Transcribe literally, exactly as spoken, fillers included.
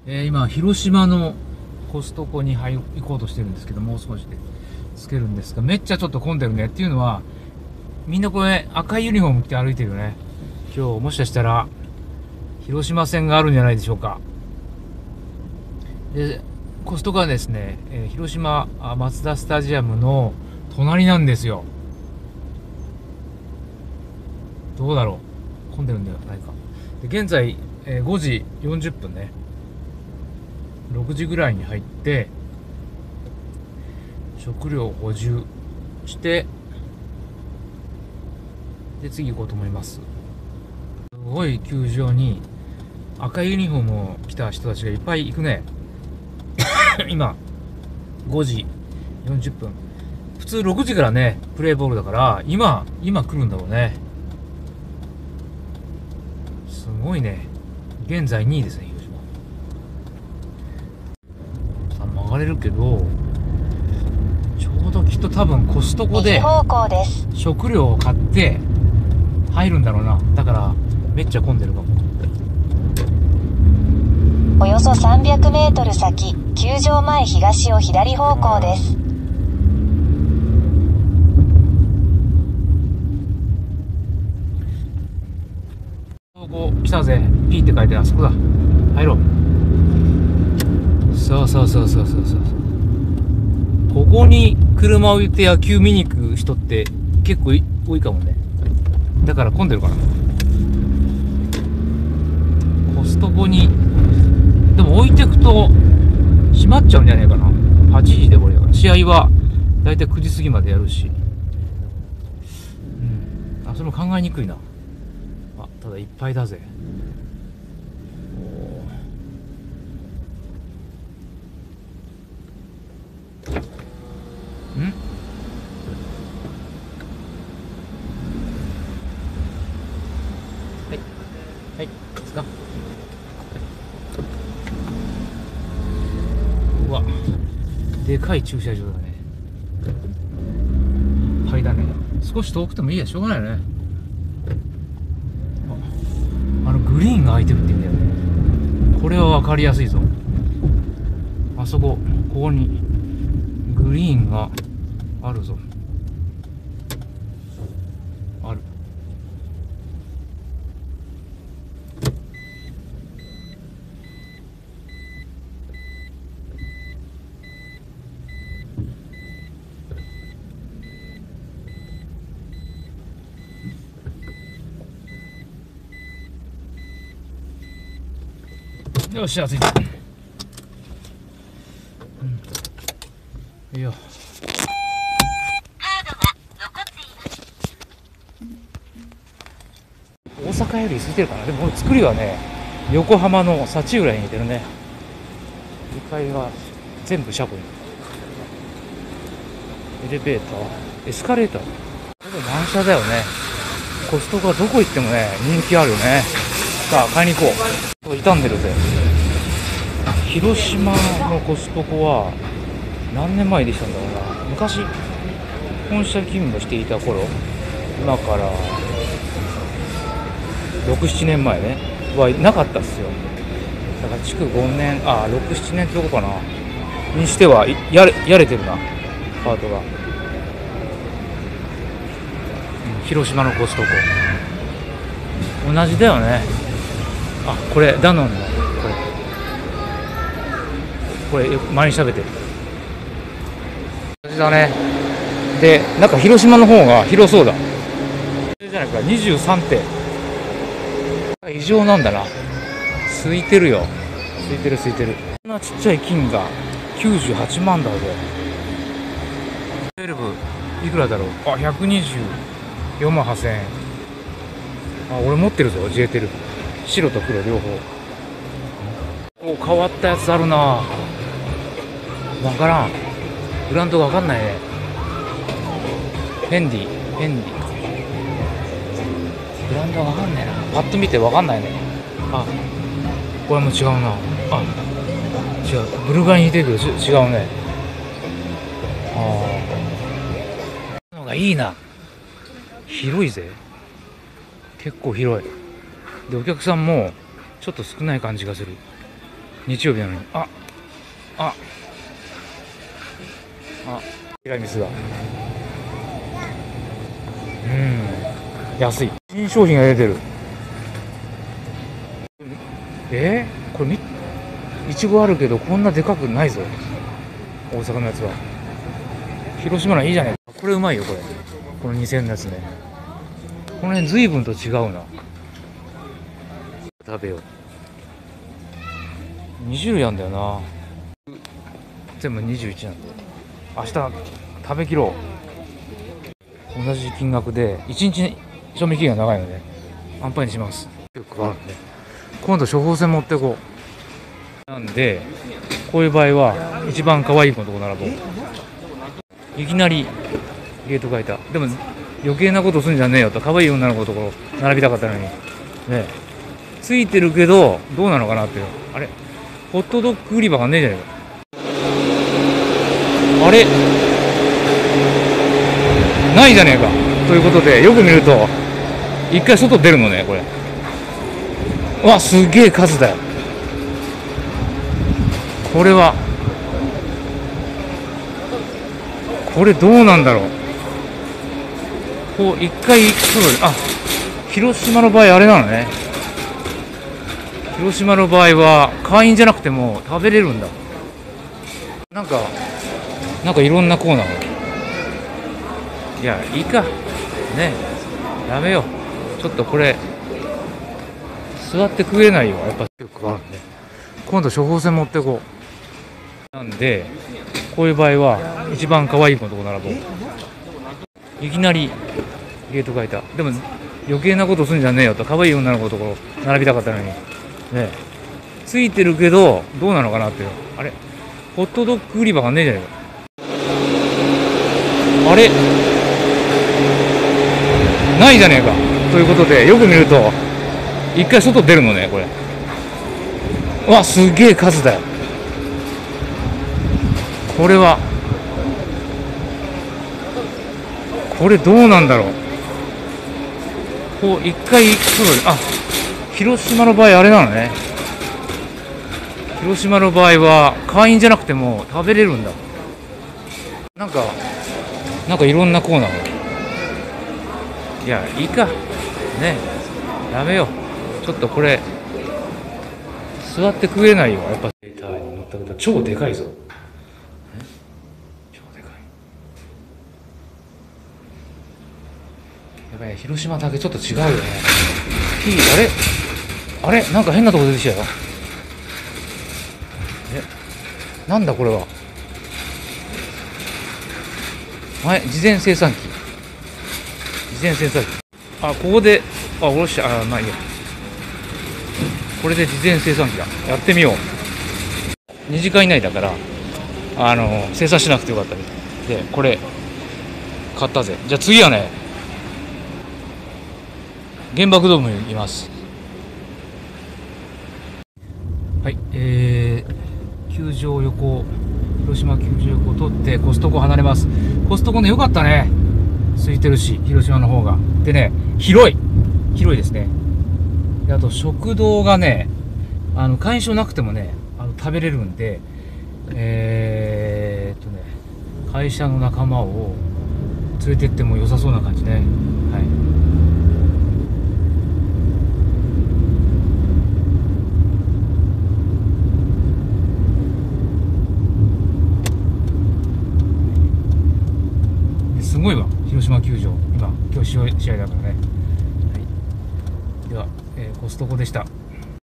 えー、今広島のコストコに入行こうとしてるんですけど、もう少しでつけるんですが、めっちゃちょっと混んでるね。っていうのはみんなこれ赤いユニフォーム着て歩いてるよね。今日もしかしたら広島戦があるんじゃないでしょうか。でコストコはですね、えー、広島マツダスタジアムの隣なんですよ。どうだろう、混んでるんではないか。で現在、えー、ごじよんじゅっぷんね。ろくじぐらいに入って食料補充してで次行こうと思います。すごい球場に赤いユニフォームを着た人たちがいっぱい行くね。今ごじよんじゅっぷん、普通ろくじからねプレーボールだから今今来るんだろうね。すごいね。現在にいですね、広島。さあ曲がれるけど、ちょうどきっと多分コストコで食料を買って入るんだろうな。だからめっちゃ混んでるかも。 およそさんびゃくメートル先、球場前東を左方向です。 ここ来たぜ。 P って書いてあそこだ。入ろう。そうそうそうそうそうそう。ここに車を置いて野球見に行く人って結構多いかもね。だから混んでるかな。コストコにでも置いてくと閉まっちゃうんじゃないかな。はちじでこれ試合はだいたいくじ過ぎまでやるし、うん、あそれも考えにくいな。あ、ただいっぱいだぜ。んはいはいですか。うわ、でかい駐車場だね。いっぱいだね。少し遠くてもいいや、しょうがないよね。あ、あのグリーンが空いてるって言うんだよね。これは分かりやすいぞ。あそこ、ここにグリーンがあるぞ。ある。よし、暑い。うん、いいよ。大阪より空いてるかな。でもこの作りはね、横浜の幸浦に似てるね。にかいが全部車庫に。エレベーター、エスカレーター。これ満車だよね。コストコはどこ行ってもね、人気あるよね。さあ、買いに行こう。傷んでるぜ。広島のコストコは何年前でしたんだろうな。昔、本社勤務していた頃、今からろく、ななねんまえね、はなかったっすよ。だから築ごねん、あ、ろく、ななねんってとこかな。にしては、やれ、やれてるな、パートが。広島のコストコ。同じだよね。あ、これ、ダノンの、これ。これ、前に喋ってる。同じだね。で、なんか広島の方が広そうだ。これじゃないか、にじゅうさんてん。異常なんだな。空いてるよ。空いてる空いてる。こんなちっちゃい金がきゅうじゅうはちまんだぜ。じゅうにいくらだろう。あ、ひゃくにじゅうよんまんはっせんえん。あ、俺持ってるぞ、ジェーテル。白と黒両方。お、変わったやつあるな。わからん。ブランドがわかんないね。フェンディ、フェンディ。ブランドわかんないな。パッと見てわかんないね。あ、これも違うな。あ、違う。ブルガリに似てるけど違うね。ああ。のがいいな。広いぜ。結構広い。で、お客さんもちょっと少ない感じがする。 日曜日なのに。あああティラミスだ。うん、安い。新商品が出てる。えー、これみいちごあるけどこんなでかくないぞ、大阪のやつは。広島のいいじゃねえか。これうまいよ、これ。このにせんえんのやつね。この辺随分と違うな。食べよう。に種類あんだよな。全部にじゅういちなんで明日食べきろう。同じ金額でいちにち賞味期限が長いので安牌にします。よくあるんで今度処方箋持ってこう。なんでこういう場合は一番可愛い子のとこ並ぼう。いきなりゲート書いた。でも余計なことするんじゃねえよと。可愛い女の子のところ並びたかったのにね。ついてるけどどうなのかなっていう。あれホットドッグ売り場がねえじゃねえか。あれないじゃねえか。ということでよく見ると一回外出るのね、これ。うわ、すげえ数だよ。これはこれどうなんだろう。こう一回外で、あ、広島の場合あれなのね。広島の場合は会員じゃなくても食べれるんだ。なんかなんかいろんなコーナーが。いや、いいかね、やめよう。ちょっとこれ座って食えないよ、やっぱ。よくあるんで今度処方箋持ってこう。なんでこういう場合は一番可愛い子のとこ並ぼう。いきなりゲート書いた。でも余計なことするんじゃねえよと。可愛い女の子のところ並びたかったのにね。ついてるけどどうなのかなっていう。あれホットドッグ売り場がねえじゃねえか。あれないじゃねえか。ということでよく見ると一回外出るのね、これ。うわ、すげえ数だよ。これはこれどうなんだろう。こう一回外で、あ、広島の場合あれなのね。広島の場合は会員じゃなくても食べれるんだ。なんかなんかいろんなコーナーが。いや、いいかね、やめよう。ちょっとこれ座って食えないよ、やっぱ。データに乗ったけど超でかいぞ。超でかい。やばい、広島だけちょっと違うよね。あれあれなんか変なとこ出てきたよ。え、なんだこれは。はい、事前生産機。事前生産機。あ、ここで、あ、おろした。あ、まあいいや。これで事前生産機だ。やってみよう。にじかん以内だから、あの、生産しなくてよかったです。で、これ、買ったぜ。じゃあ次はね、原爆ドームにいます。はい、えー、球場横、広島球場横を取ってコストコ離れます。コストコね、よかったね。空いてるし、広島の方が。でね、広い広いですね。で、あと食堂がね、あの会員証なくてもね、あの食べれるんで、えーっとね、会社の仲間を連れてっても良さそうな感じね。はい。すごいわ、広島球場。今、今日試合だからね。はい、では、えー、コストコでした。